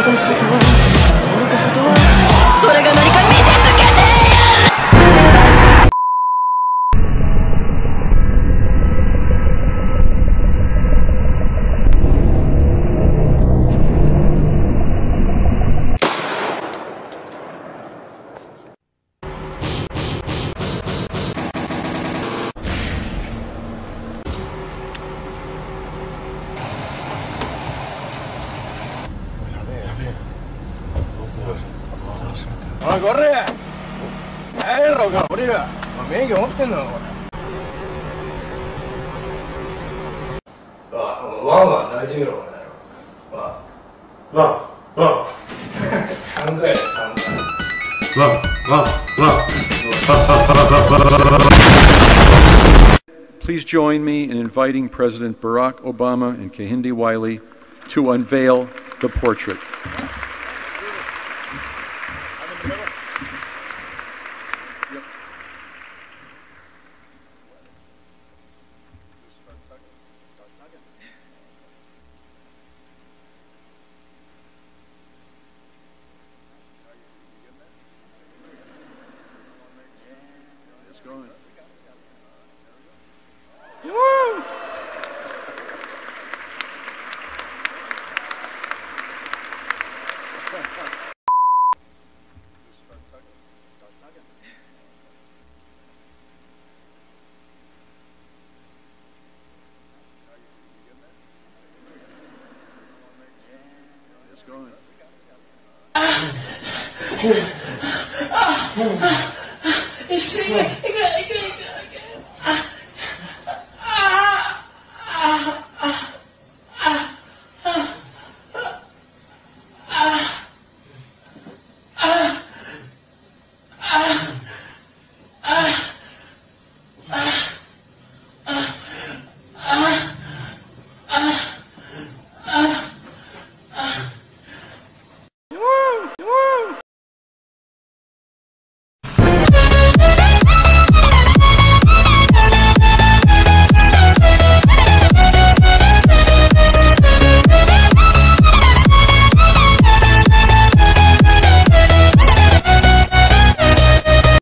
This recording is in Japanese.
正しさとは愚かさとはそれが何か見せつけておいこれ帰ろうか降りる免許持ってんのかこれワンワン大事よこれワン3回ワン Please join me in inviting President Barack Obama and Kehinde Wiley to unveil the portrait. Going. Woo! It's going. It's